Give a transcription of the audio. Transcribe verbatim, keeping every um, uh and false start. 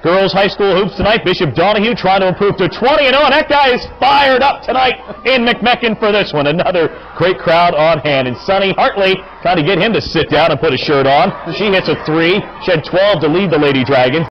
Girls high school hoops tonight. Bishop Donahue trying to improve to twenty and oh, and that guy is fired up tonight in McMecken for this one. Another great crowd on hand. And Sunny Hartley trying to get him to sit down and put a shirt on. She hits a three. She had twelve to lead the Lady Dragons.